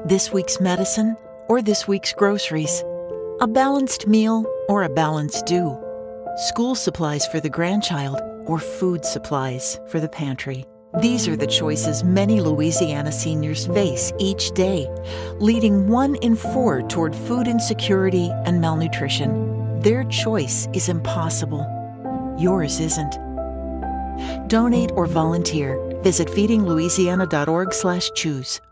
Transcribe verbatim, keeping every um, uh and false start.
This week's medicine or this week's groceries? A balanced meal or a balanced do? School supplies for the grandchild or food supplies for the pantry? These are the choices many Louisiana seniors face each day, leading one in four toward food insecurity and malnutrition. Their choice is impossible. Yours isn't. Donate or volunteer. Visit feeding louisiana dot org slash choose.